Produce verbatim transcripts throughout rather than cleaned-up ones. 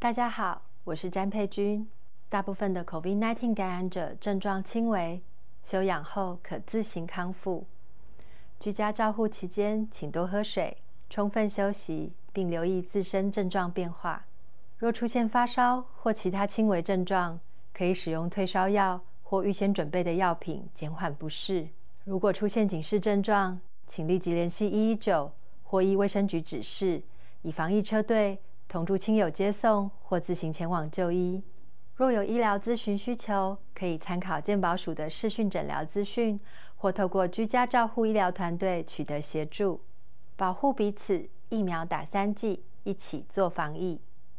大家好，我是詹佩君。大部分的 COVID 十九 感染者症状轻微，休养后可自行康复。居家照护期间，请多喝水，充分休息，并留意自身症状变化。若出现发烧或其他轻微症状，可以使用退烧药或预先准备的药品减缓不适。如果出现警示症状，请立即联系一一九或依卫生局指示，以防疫车队同住亲友接送或自行前往就医。若有医疗咨询需求，可以参考健保署的视讯诊疗资讯，或透过居家照护医疗团队取得协助。保护彼此，疫苗打三剂，一起做防疫。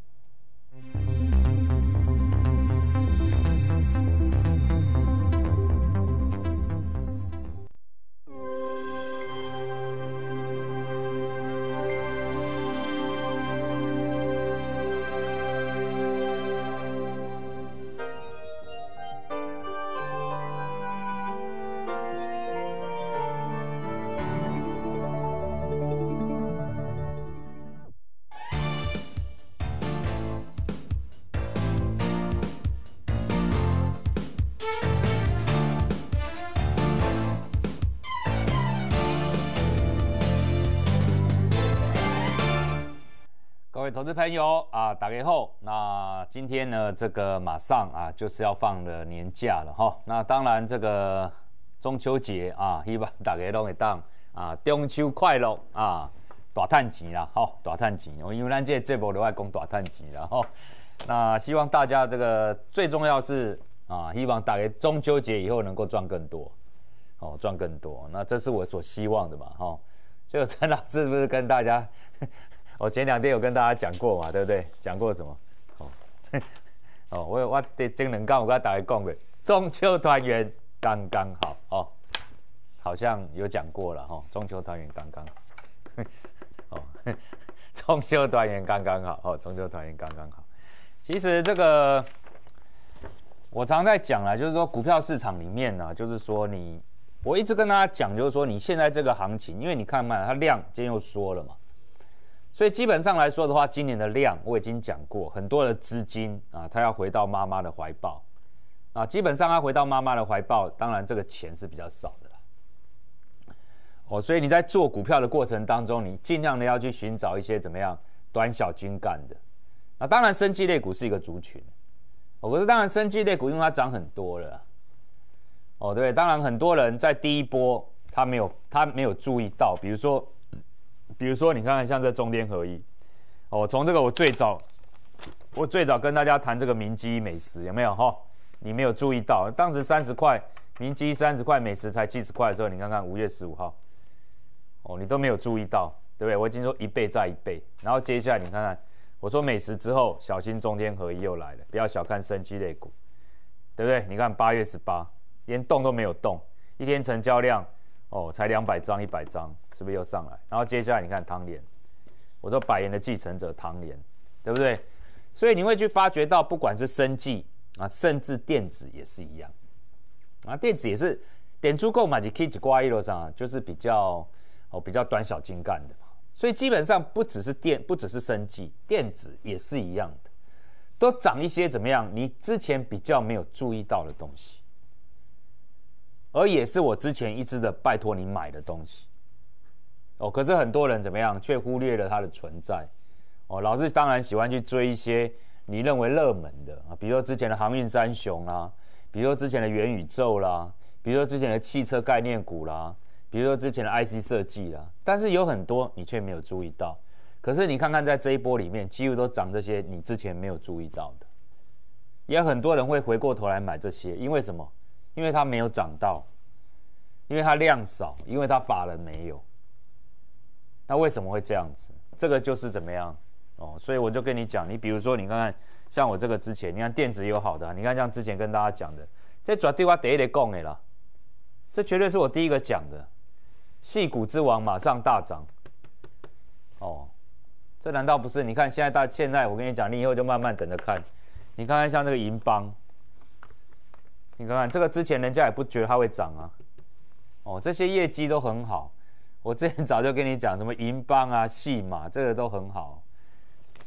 各位投资朋友啊，大家好。那今天呢，这个马上啊就是要放了年假了哈。那当然，这个中秋节啊，希望大家都会当啊中秋快乐啊，大赚钱啦，吼，大赚钱。因为咱这个节目都爱讲大赚钱啦，吼。那希望大家这个最重要是啊，希望大家中秋节以后能够赚更多，哦，赚更多。那这是我所希望的嘛，吼。就陈老师是不是跟大家？我前两天有跟大家讲过嘛，对不对？讲过什么？哦，哦，我我的前两天我跟大家讲过，中秋团圆刚刚好哦，好像有讲过了哈、哦。中秋团圆刚刚好，哦，中秋团圆刚刚好哦，中秋团圆刚刚好。其实这个我常在讲啦，就是说股票市场里面呢，就是说你，我一直跟大家讲，就是说你现在这个行情，因为你看嘛，它量今天又缩了嘛。所以基本上来说的话，今年的量我已经讲过，很多的资金啊，它要回到妈妈的怀抱啊，基本上它回到妈妈的怀抱，当然这个钱是比较少的啦。哦，所以你在做股票的过程当中，你尽量的要去寻找一些怎么样短小精干的。那当然，生技类股是一个族群，哦，可是当然生技类股因为它涨很多了啦，哦，对，当然很多人在第一波他没有他没有注意到，比如说。比如说，你看看像这中天合一，哦，从这个我最早，我最早跟大家谈这个明基美食有没有哈？你没有注意到，当时三十块，明基三十块，美食才七十块的时候，你看看五月十五号，哦，你都没有注意到，对不对？我已经说一倍再一倍，然后接下来你看看，我说美食之后，小心中天合一又来了，不要小看生技类股，对不对？你看八月十八，连动都没有动，一天成交量。哦，才两百张、一百张，是不是又上来？然后接下来你看唐联，我说百元的继承者唐联，对不对？所以你会去发觉到，不管是生技啊，甚至电子也是一样啊，电子也是点出购买就 K 几挂一楼上，就是比较哦比较短小精干的嘛。所以基本上不只是电，不只是生技，电子也是一样的，都涨一些怎么样？你之前比较没有注意到的东西。而也是我之前一直的拜托你买的东西，哦，可是很多人怎么样，却忽略了它的存在，哦，老是当然喜欢去追一些你认为热门的啊，比如说之前的航运三雄啦，比如说之前的元宇宙啦，比如说之前的汽车概念股啦，比如说之前的 I C 设计啦，但是有很多你却没有注意到，可是你看看在这一波里面，几乎都涨这些你之前没有注意到的，也有很多人会回过头来买这些，因为什么？因为它没有涨到，因为它量少，因为它法人没有。那为什么会这样子？这个就是怎么样哦？所以我就跟你讲，你比如说，你看看像我这个之前，你看电子也有好的、啊，你看像之前跟大家讲的，这绝对我第一个讲的啦，这绝对是我第一个讲的。矽谷之王马上大涨，哦，这难道不是？你看现在大现在我跟你讲，你以后就慢慢等着看。你看看像这个银邦。你看看这个之前人家也不觉得它会涨啊，哦，这些业绩都很好。我之前早就跟你讲，什么银邦啊、细马，这个都很好。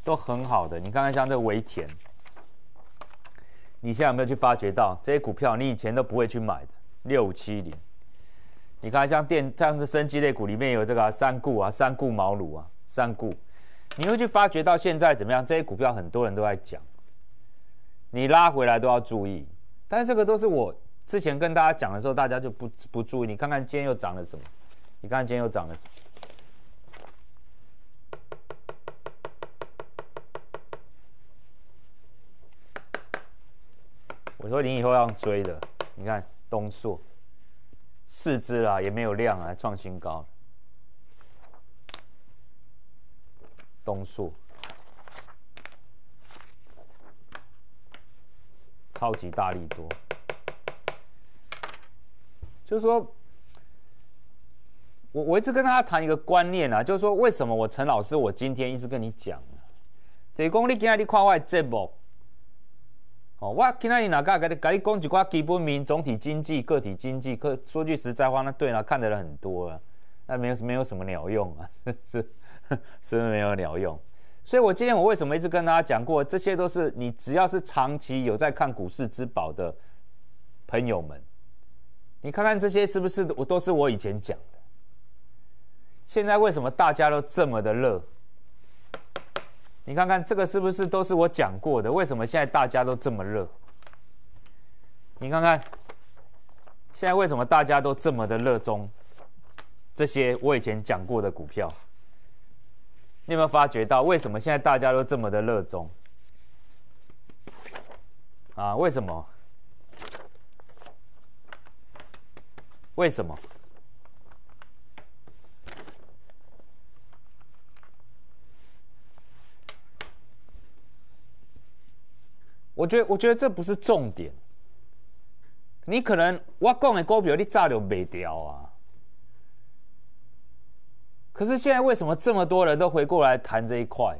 都很好的。你看看像这微田，你现在有没有去发觉到这些股票，你以前都不会去买的？六五七零，你看像电，像是生技类股里面有这个、啊、三固啊、三固毛乳啊、三固，你会去发觉到现在怎么样？这些股票很多人都在讲，你拉回来都要注意。但是这个都是我之前跟大家讲的时候，大家就不不注意。你看看今天又涨了什么？你看看今天又涨了什么？我说你以后要追的，你看东硕，四只啦，也没有量啊，创新高了。东硕，超级大力多，就是说，我我一直跟大家谈一个观念啊，就是说，为什么我陈老师我今天一直跟你讲啊，就是讲你今天你看我的节目。哦，我今天哪个跟你跟你讲一寡基本面、总体经济、个体经济，可说句实在话，那对了，看的人很多了，那没有没有什么鸟用啊，是是是没有鸟用。所以我今天我为什么一直跟大家讲过，这些都是你只要是长期有在看股市之宝的朋友们，你看看这些是不是我都是我以前讲的？现在为什么大家都这么的热？你看看这个是不是都是我讲过的？为什么现在大家都这么热？你看看，现在为什么大家都这么的热衷这些我以前讲过的股票？你有没有发觉到为什么现在大家都这么的热衷？啊，为什么？为什么？我觉得，我觉得这不是重点。你可能我讲的股票，你早就卖掉啊。可是现在为什么这么多人都回过来谈这一块？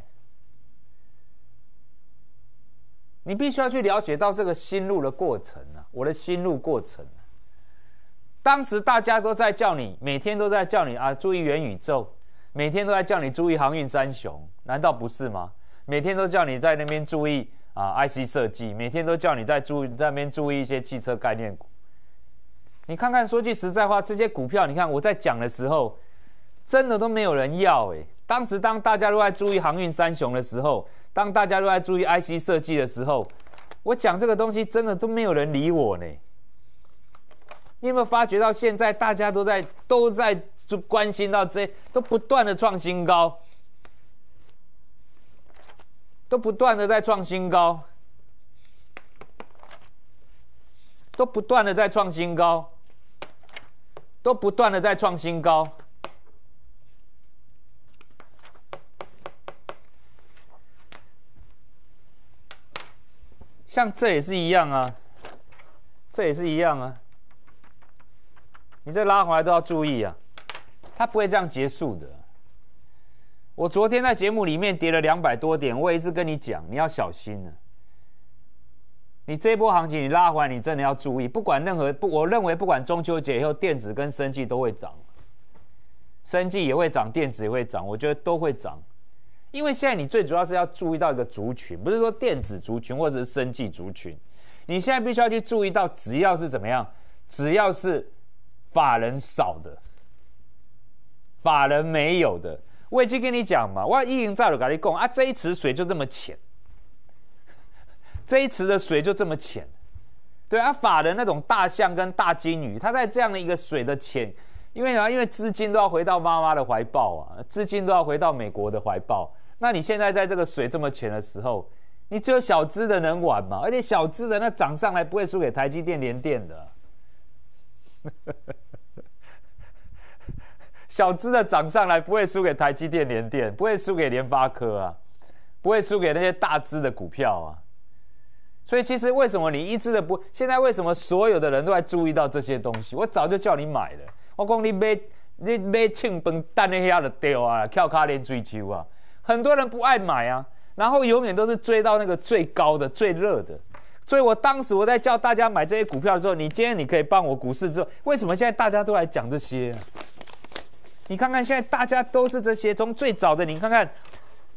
你必须要去了解到这个心路的过程啊，我的心路过程啊。当时大家都在叫你，每天都在叫你啊，注意元宇宙，每天都在叫你注意航运三雄，难道不是吗？每天都叫你在那边注意。啊 ，I C 设计每天都叫你在注意在那边注意一些汽车概念股。你看看，说句实在话，这些股票，你看我在讲的时候，真的都没有人要哎。当时当大家都在注意航运三雄的时候，当大家都在注意 I C 设计的时候，我讲这个东西真的都没有人理我呢。你有没有发觉到现在大家都在都在关心到这些，都不断的创新高？都不断的在创新高，都不断的在创新高，都不断的在创新高。像这也是一样啊，这也是一样啊。你这拉回来都要注意啊，它不会这样结束的。我昨天在节目里面跌了两百多点，我也是跟你讲，你要小心了。你这一波行情你拉回来，你真的要注意。不管任何不，我认为不管中秋节以后，电子跟生技都会涨，生技也会涨，电子也会涨，我觉得都会涨。因为现在你最主要是要注意到一个族群，不是说电子族群或者是生技族群，你现在必须要去注意到，只要是怎么样，只要是法人少的，法人没有的。我已经跟你讲嘛，我已经早就跟你讲啊，这一池水就这么浅，这一池的水就这么浅，对啊，法人那种大象跟大金鱼，它在这样的一个水的浅，因为啊，因为资金都要回到妈妈的怀抱啊，资金都要回到美国的怀抱，那你现在在这个水这么浅的时候，你只有小资的能玩嘛，而且小资的那涨上来不会输给台积电、联电的。小资的涨上来不会输给台积电、联电，不会输给联发科啊，不会输给那些大资的股票啊。所以其实为什么你一支的不，现在为什么所有的人都在注意到这些东西？我早就叫你买了，我讲你买你买庆崩蛋那下就掉啊，跳卡连追求啊，很多人不爱买啊，然后永远都是追到那个最高的、最热的。所以我当时我在叫大家买这些股票的时候，你今天你可以帮我股市之后，为什么现在大家都来讲这些啊？你看看现在大家都是这些，从最早的你看看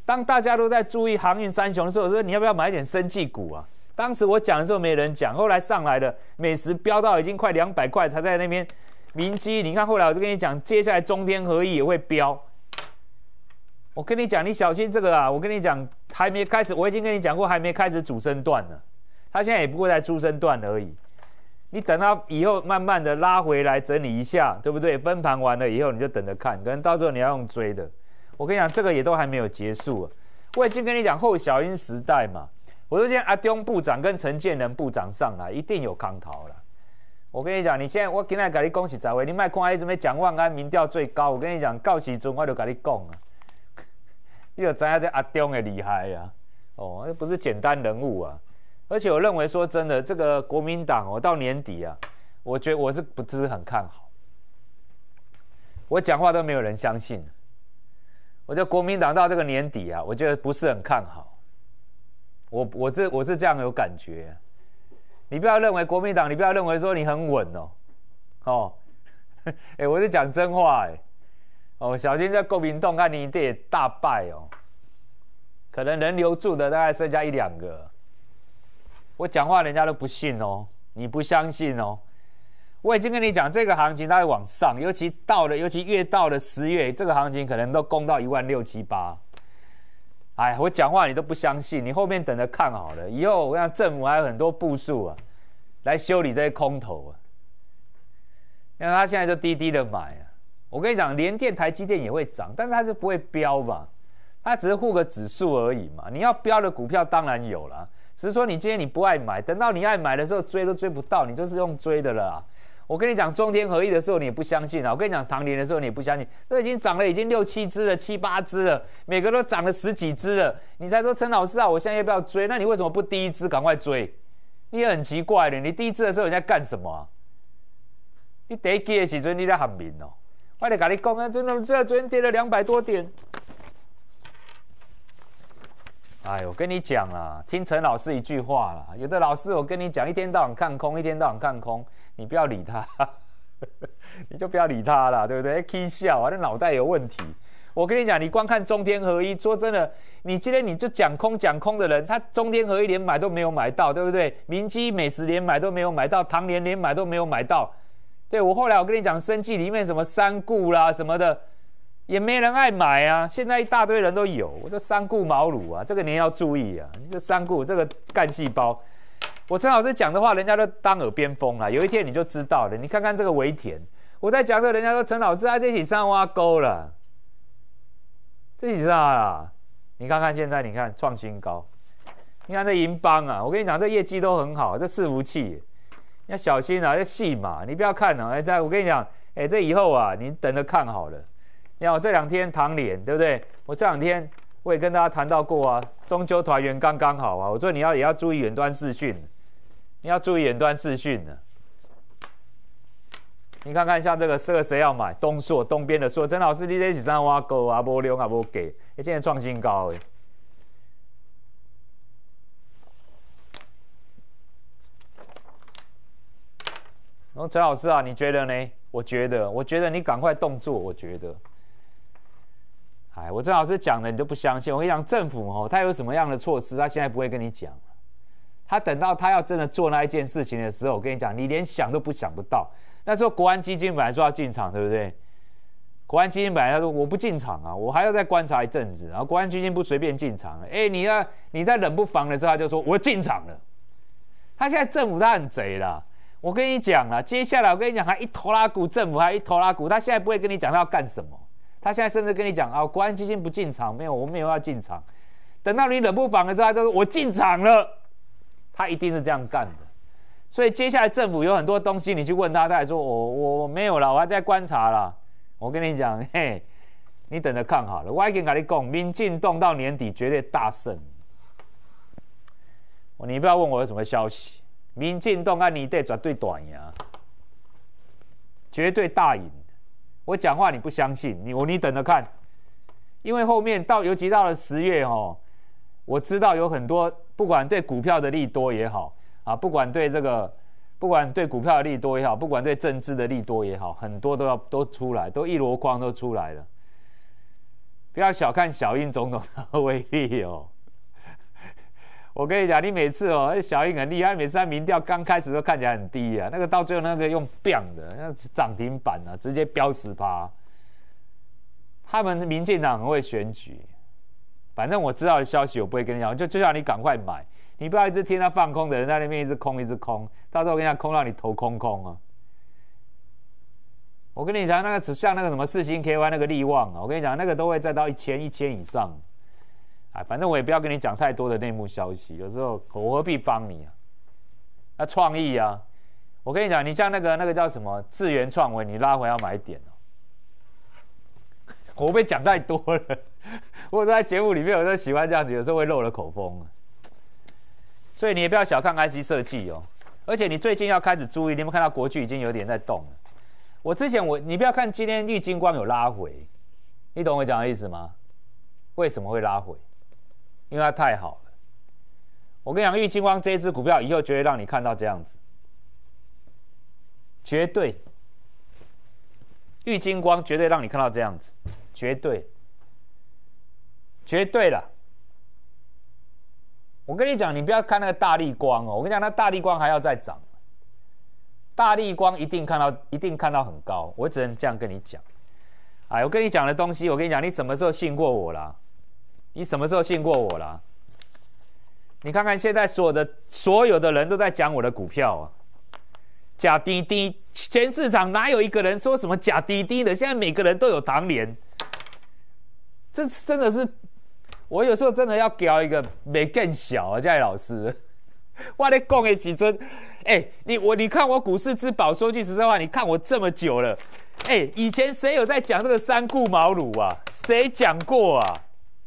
当大家都在注意航运三雄的时候，我说你要不要买一点生技股啊？当时我讲的时候没人讲，后来上来的美食飙到已经快两百块，才在那边。明基，你看后来我就跟你讲，接下来中天合一也会飙。我跟你讲，你小心这个啊！我跟你讲，还没开始，我已经跟你讲过，还没开始主升段呢。它现在也不过在主升段而已。你等它以后慢慢的拉回来整理一下，对不对？分盘完了以后，你就等着看，可能到时候你要用追的。我跟你讲，这个也都还没有结束。我已经跟你讲后小英时代嘛，我说现在阿中部长跟陈建仁部长上来，一定有康桃了。我跟你讲，你现在我今天跟你讲实在话，你莫看一直咩蒋万安民调最高，我跟你讲，到时阵我就跟你讲啊，你就知道这阿中的厉害呀、啊，哦，那不是简单人物啊。而且我认为说真的，这个国民党哦，到年底啊，我觉得我是不是很看好。我讲话都没有人相信，我觉得国民党到这个年底啊，我觉得不是很看好。我我是我是这样有感觉、啊。你不要认为国民党，你不要认为说你很稳哦，哦，哎、欸，我是讲真话哎、欸，哦，小心在国民党看你得大败哦，可能能留住的大概剩下一两个。我讲话人家都不信哦，你不相信哦。我已经跟你讲，这个行情它会往上，尤其到了，尤其越到了十月，这个行情可能都攻到一万六七八。哎，我讲话你都不相信，你后面等着看好了。以后我想政府还有很多步数啊，来修理这些空头啊。因为他现在就低低的买啊。我跟你讲，联电、台积电也会涨，但是它就不会飙嘛，它只是护个指数而已嘛。你要飙的股票当然有啦，只是说你今天你不爱买，等到你爱买的时候追都追不到，你就是用追的了啦。我跟你讲，中天合一的时候你也不相信啊。我跟你讲，唐联的时候你也不相信，都已经涨了，已经六七只了，七八只了，每个都涨了十几只了，你才说陈老师啊，我现在要不要追？那你为什么不第一只赶快追？你也很奇怪的，你第一只的时候你在干什么啊？你第一支的时候你在喊名哦，我得跟你讲啊，真的，这昨天跌了两百多点。哎，我跟你讲啦，听陈老师一句话啦。有的老师我跟你讲，一天到晚看空，一天到晚看空，你不要理他，你就不要理他啦，对不对？起笑啊，那脑袋有问题。我跟你讲，你光看中天合一，说真的，你今天你就讲空讲空的人，他中天合一连买都没有买到，对不对？明基、美食连买都没有买到，唐联连买都没有买到。对，我后来我跟你讲，生技里面什么三固啦什么的。也没人爱买啊！现在一大堆人都有，我这三顾茅庐啊，这个你也要注意啊！这三顾这个干细胞，我陈老师讲的话，人家都当耳边风啦。有一天你就知道了。你看看这个维田，我在讲这，人家说陈老师啊，这起上挖沟了，这起上啦。你看看现在，你看创新高，你看这银邦啊，我跟你讲，这业绩都很好，这伺服器，你要小心啊，这戏嘛，你不要看啊！哎，我跟你讲，哎，这以后啊，你等着看好了。你看我这两天唐联，对不对？我这两天我也跟大家谈到过啊，中秋团圆刚刚好啊。我说你要也要注意远端视讯，你要注意远端视讯的。你看看像这个这个谁要买？东硕东边的硕，陈老师你这几张挖沟啊，没留啊，没给，哎，现在创新高哎。然后陈老师啊，你觉得呢？我觉得，我觉得你赶快动作，我觉得。哎，我郑老师讲的你都不相信。我跟你讲，政府哦，他有什么样的措施，他现在不会跟你讲。他等到他要真的做那一件事情的时候，我跟你讲，你连想都不想不到。那时候国安基金本来说要进场，对不对？国安基金本来他说我不进场啊，我还要再观察一阵子。然后国安基金不随便进场，哎，你要你在冷不防的时候，他就说我进场了。他现在政府他很贼啦。我跟你讲啦，接下来我跟你讲，还一拖拉股，政府还一拖拉股，他现在不会跟你讲他要干什么。他现在甚至跟你讲啊，国安基金不进场，没有，我没有要进场。等到你冷不防的时候，他就说我进场了，他一定是这样干的。所以接下来政府有很多东西，你去问他，他还说我我没有啦，我还在观察啦。我跟你讲，嘿，你等着看好了。我已经跟你讲，民进党到年底绝对大胜。你不要问我有什么消息，民进党按年底绝对大赢，绝对大赢。我讲话你不相信，你我你等着看，因为后面到尤其到了十月哦，我知道有很多不管对股票的利多也好啊，不管对这个不管对股票的利多也好，不管对政治的利多也好，很多都要都出来，都一箩筐都出来了。 不要小看小英总统的威力哦。我跟你讲，你每次哦，小英很厉害，每次他民调刚开始都看起来很低啊，那个到最后那个用飙的，那涨停板啊，直接飙十趴。他们民进党很会选举，反正我知道的消息我不会跟你讲，就就叫你赶快买，你不要一直听他放空的人在那边一直空一直空，到时候我跟你讲空到你头空空啊。我跟你讲，那个像那个什么四星 K Y 那个力旺啊，我跟你讲，那个都会再到一千一千以上。哎，反正我也不要跟你讲太多的内幕消息，有时候我何必帮你啊？那创意啊，我跟你讲，你像那个那个叫什么智源创维，你拉回要买点哦。我被讲太多了，我在节目里面有时候喜欢这样子，有时候会漏了口风啊。所以你也不要小看 I C 设计哦，而且你最近要开始注意，你有没有看到国巨已经有点在动了？我之前我你不要看今天玉晶光有拉回，你懂我讲的意思吗？为什么会拉回？因为它太好了。我跟你讲，玉晶光这一支股票以后绝对让你看到这样子，绝对。玉晶光绝对让你看到这样子，绝对，绝对啦。我跟你讲，你不要看那个大立光哦，我跟你讲，那大立光还要再涨。大立光一定看到，一定看到很高，我只能这样跟你讲。哎，我跟你讲的东西，我跟你讲，你什么时候信过我啦？你什么时候信过我啦？你看看现在所有的所有的人都在讲我的股票啊，假滴滴，全市场哪有一个人说什么假滴滴的？现在每个人都有糖联，这真的是，我有时候真的要教一个没更小啊，这位老师，我在讲的时阵。哎、欸，你我你看我股市之宝，说句实在话，你看我这么久了，哎、欸，以前谁有在讲这个三顾茅庐啊？谁讲过啊？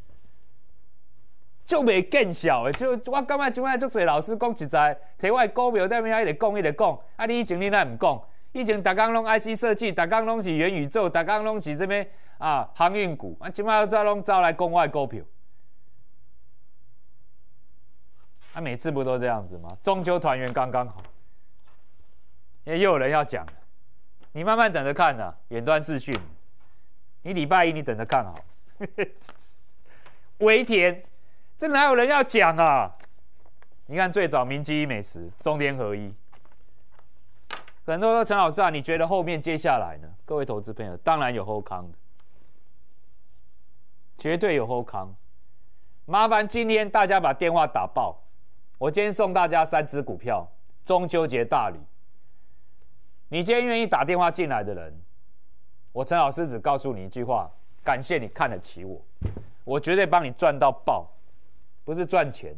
就没更小的，就我感觉现在足侪老师讲实在，摕我的股票在面一直讲一直讲，啊，你以前你哪唔讲？以前大家拢 I C 设计，大家拢是元宇宙，大家拢是这边啊航运股，啊，今麦再拢招来讲我的股票。他、啊、每次不都这样子吗？中秋团圆刚刚好，也又有人要讲，你慢慢等着看啊，远端视讯，你礼拜一你等着看好。微田，这哪有人要讲啊？你看最早明基一美食，中天合一，很多说陈老师啊，你觉得后面接下来呢？各位投资朋友，当然有后康的，绝对有后康。麻烦今天大家把电话打爆。我今天送大家三支股票，中秋节大礼。你今天愿意打电话进来的人，我陈老师只告诉你一句话：感谢你看得起我，我绝对帮你赚到爆，不是赚钱，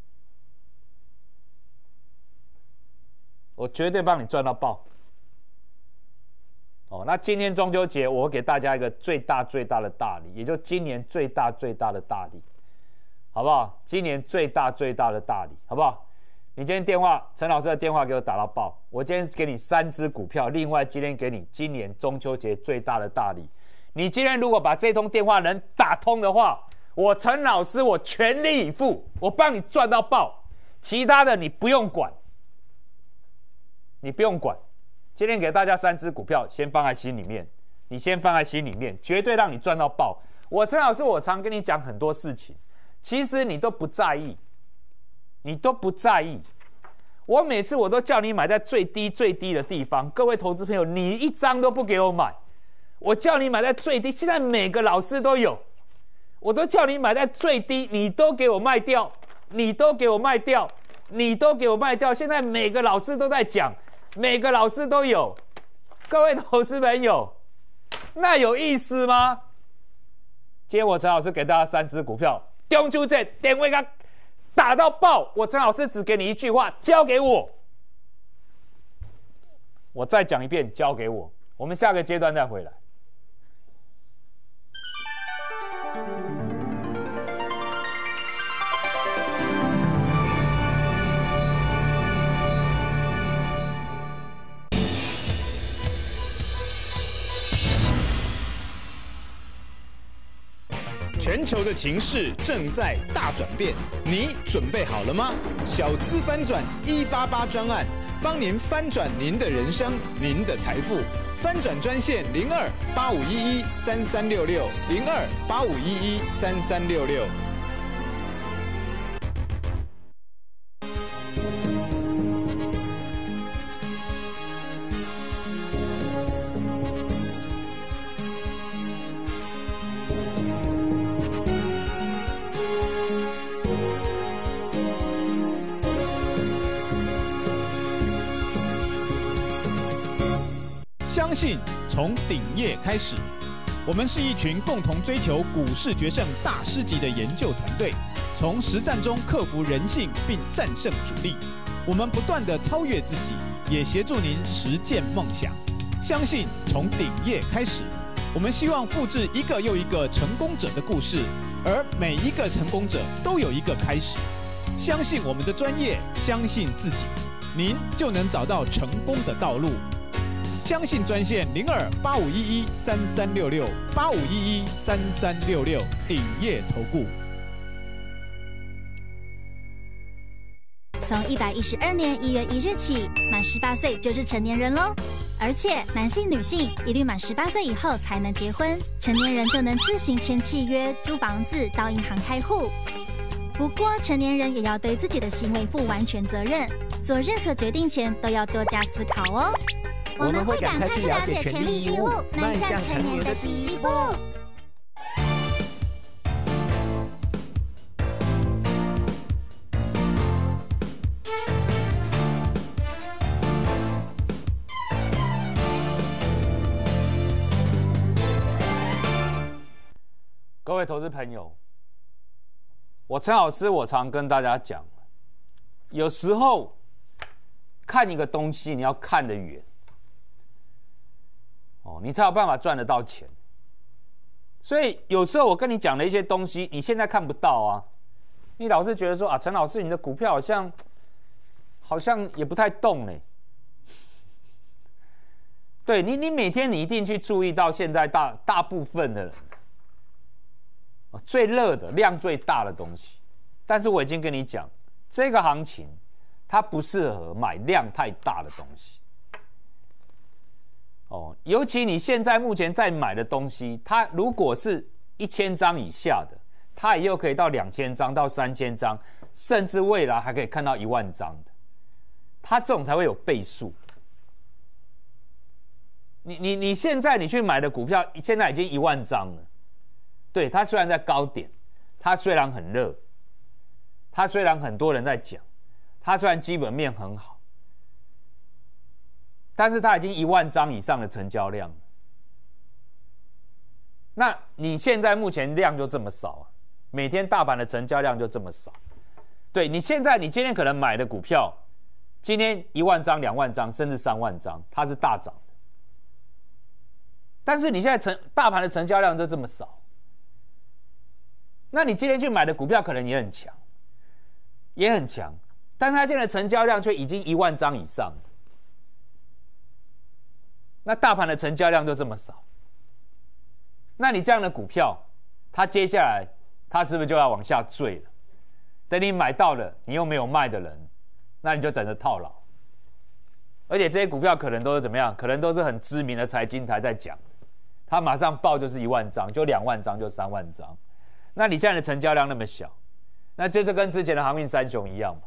我绝对帮你赚到爆。哦，那今天中秋节，我给大家一个最大最大的大礼，也就今年最大最大的大礼。好不好？今年最大最大的大礼，好不好？你今天电话，陈老师的电话给我打到爆。我今天给你三支股票，另外今天给你今年中秋节最大的大礼。你今天如果把这通电话能打通的话，我陈老师我全力以赴，我帮你赚到爆。其他的你不用管，你不用管。今天给大家三支股票，先放在心里面，你先放在心里面，绝对让你赚到爆。我陈老师我常跟你讲很多事情。其实你都不在意，你都不在意。我每次我都叫你买在最低最低的地方，各位投资朋友，你一张都不给我买。我叫你买在最低，现在每个老师都有，我都叫你买在最低，你都给我卖掉，你都给我卖掉，你都给我卖掉。现在每个老师都在讲，每个老师都有。各位投资朋友，那有意思吗？今天我陈老师给大家三支股票。中秋节电话给打到爆，我陈老师只给你一句话：交给我。我再讲一遍，交给我。我们下个阶段再回来。 全球的情势正在大转变，你准备好了吗？小资翻转一八八专案， 帮您翻转您的人生，您的财富。翻转专线零二八五一一三三六六零二八五一一三三六六。相信从顶业开始，我们是一群共同追求股市决胜大师级的研究团队，从实战中克服人性并战胜主力。我们不断地超越自己，也协助您实践梦想。相信从顶业开始，我们希望复制一个又一个成功者的故事，而每一个成功者都有一个开始。相信我们的专业，相信自己，您就能找到成功的道路。相信专线零二八五一一三三六六八五一一三三六六鼎业投顾。 从一百一十二年一月一日起，满十八岁就是成年人喽。而且男性、女性一律满十八岁以后才能结婚，成年人就能自行签契约、租房子、到银行开户。不过，成年人也要对自己的行为负完全责任，做任何决定前都要多加思考哦。我们会赶快去了解权利义务，迈向成年的第一步。 各位投资朋友，我陈老师，我常跟大家讲，有时候看一个东西，你要看得远。哦，你才有办法赚得到钱。所以有时候我跟你讲的一些东西，你现在看不到啊。你老是觉得说啊，陈老师，你的股票好像好像也不太动呢。对你，你每天你一定去注意到现在大大部分的人，最热的量最大的东西。但是我已经跟你讲，这个行情它不适合买量太大的东西。哦，尤其你现在目前在买的东西，它如果是一千张以下的，它也有可以到两千张到三千张，甚至未来还可以看到一万张的，它这种才会有倍数。你你你现在你去买的股票，现在已经一万张了，对，它虽然在高点，它虽然很热，它虽然很多人在讲，它虽然基本面很好。但是它已经一万张以上的成交量了，那你现在目前量就这么少啊，每天大盘的成交量就这么少，对，你现在你今天可能买的股票，今天一万张、两万张，甚至三万张，它是大涨的，但是你现在成大盘的成交量就这么少，那你今天去买的股票可能也很强，也很强，但是它现在的成交量却已经一万张以上了。那大盘的成交量就这么少，那你这样的股票，它接下来它是不是就要往下坠了？等你买到了，你又没有卖的人，那你就等着套牢。而且这些股票可能都是怎么样？可能都是很知名的财经台在讲，它马上报就是一万张，就两万张，就三万张。那你现在的成交量那么小，那就是跟之前的航运三雄一样嘛。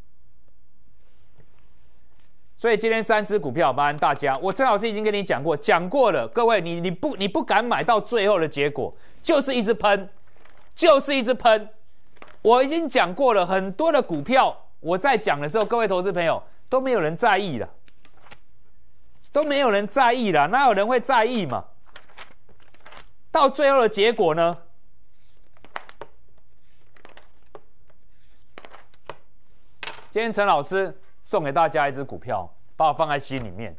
所以今天三只股票，麻烦大家，我陈老师已经跟你讲过，讲过了，各位，你你不你不敢买到最后的结果，就是一直喷，就是一直喷。我已经讲过了，很多的股票，我在讲的时候，各位投资朋友都没有人在意了，都没有人在意了，哪有人会在意嘛？到最后的结果呢？今天陈老师送给大家一只股票，把我放在心里面。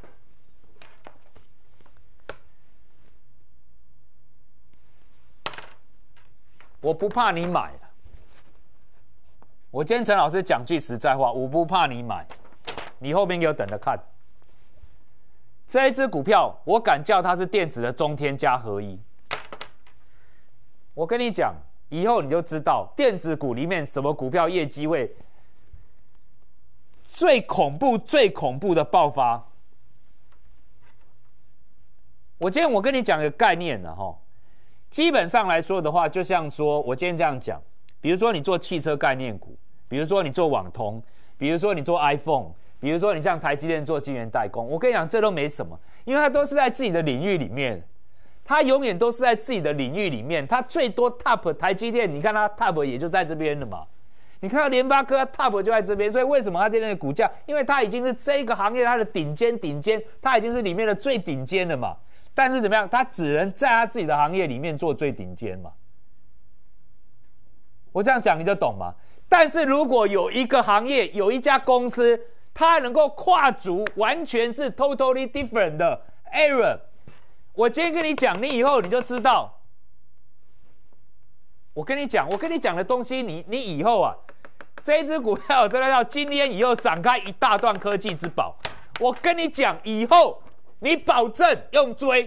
我不怕你买了。我今天陈老师讲句实在话，我不怕你买，你后面给我等着看。这一只股票，我敢叫它是电子的中天加合一。我跟你讲，以后你就知道电子股里面什么股票业绩会最恐怖、最恐怖的爆发。我今天我跟你讲一个概念呢，哈，基本上来说的话，就像说我今天这样讲，比如说你做汽车概念股，比如说你做网通，比如说你做 iPhone， 比如说你像台积电做晶圆代工，我跟你讲，这都没什么，因为它都是在自己的领域里面，它永远都是在自己的领域里面，它最多 top 台积电，你看它 top 也就在这边了嘛。你看到联发科 top 就在这边，所以为什么它今天的股价？因为它已经是这个行业它的顶尖顶尖，它已经是里面的最顶尖了嘛。但是怎么样？它只能在它自己的行业里面做最顶尖嘛。我这样讲你就懂吗？但是如果有一个行业有一家公司，它能够跨足完全是 totally different 的 area， 我今天跟你讲，你以后你就知道。我跟你讲，我跟你讲的东西，你你以后啊，这一只股票真的要今天以后展开一大段科技之宝。我跟你讲，以后你保证用追，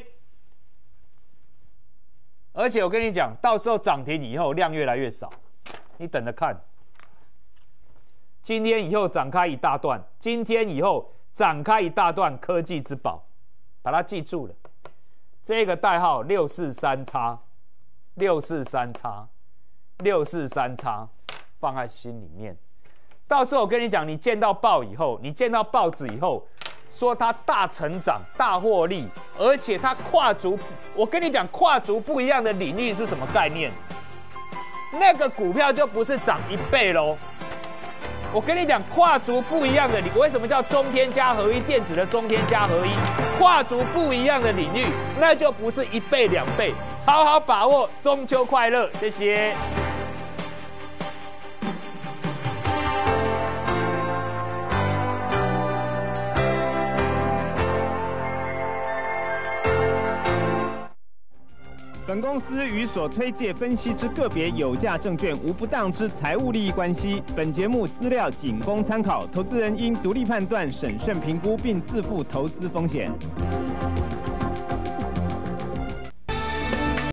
而且我跟你讲，到时候涨停以后量越来越少，你等着看。今天以后展开一大段，今天以后展开一大段科技之宝，把它记住了。这个代号六四三叉，六四三叉。六四三叉放在心里面，到时候我跟你讲，你见到报以后，你见到报纸以后，说它大成长、大获利，而且它跨足，我跟你讲，跨足不一样的领域是什么概念？那个股票就不是涨一倍喽。我跟你讲，跨足不一样的领域，为什么叫中天加合一？电子的中天加合一，跨足不一样的领域，那就不是一倍两倍。好好把握，中秋快乐，谢谢。 本公司与所推介分析之个别有价证券无不当之财务利益关系。本节目资料仅供参考，投资人应独立判断、审慎评估，并自负投资风险。